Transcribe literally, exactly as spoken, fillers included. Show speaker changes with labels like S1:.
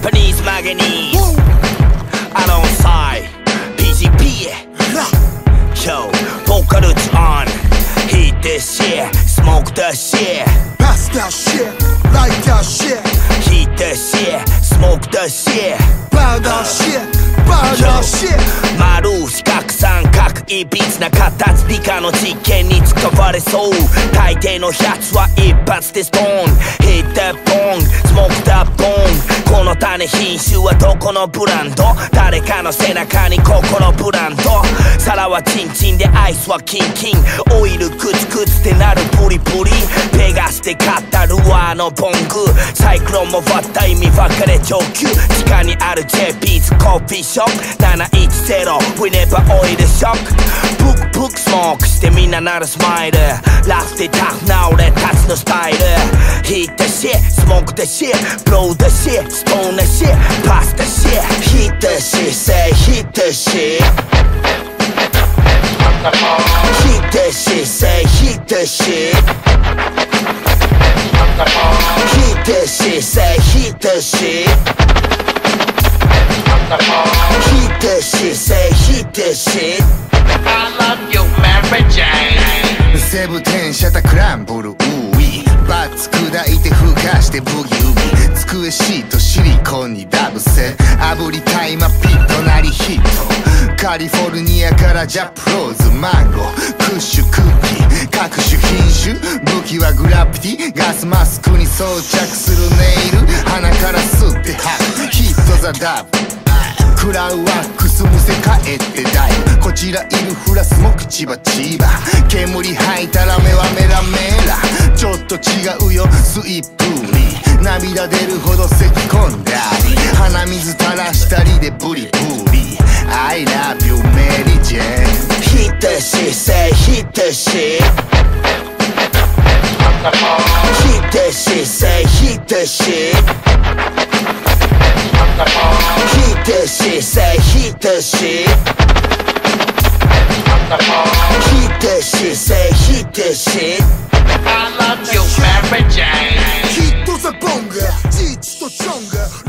S1: Japanese manganese alongside P G P Yo, vocal roots on Heat this shit, smoke the shit
S2: Pass that shit, light that shit
S1: Heat the shit, smoke the shit
S2: Burn that shit, burn that shit
S1: 丸四角三角いびつな形理科の実験に使われそう大抵のやつは一発でストーン Hit the bone, smoke the bone この種品種はどこのブランド誰かの背中に心ブランド皿はチンチンでアイスはキンキンオイルクツクツってなるプリプリペガスで買ったルアーのボングサイクロンも割った意味分かれ上級地下にある ジェイピーズ コーヒーショップななひゃくじゅう We never oil shock ブクブクスモークしてみんななるスマイルラフでタフな俺たちのスタイル Hit the shit, smoke the shit Blow the shit, stone the shit Pass the shit Hit the shit, say hit the shit Hit the shit, say hit the shit Hit the shit, say hit the shit Hit the shit, say hit the shit
S3: I love you, Mary Jane
S4: 西武天車たクランブルウィーバッツ砕いてふかしてブギウギ机シートシリコンにダブせ炙りタイマピットなりヒットカリフォルニアからジャプローズマンゴークッシュクッキー各種品種武器はグラフィティガスマスクに装着するネイル鼻から吸って吐くヒットザダブクラウワックスむせ返ってダイブこちらいるフラスもチバチバ煙吐いたら目はメラメラちょっと違うよスイップに涙出るほど咳き込んだり鼻水垂らしたりでブリブリ I love you Mary Jane
S1: Hit the shit, say hit the shit Hit the shit, say hit the shit Hit the shit, say hit the shit Hit the shit, say hit the shit
S3: I love you, Mary Jane
S2: ヒットザボングジーチとチョング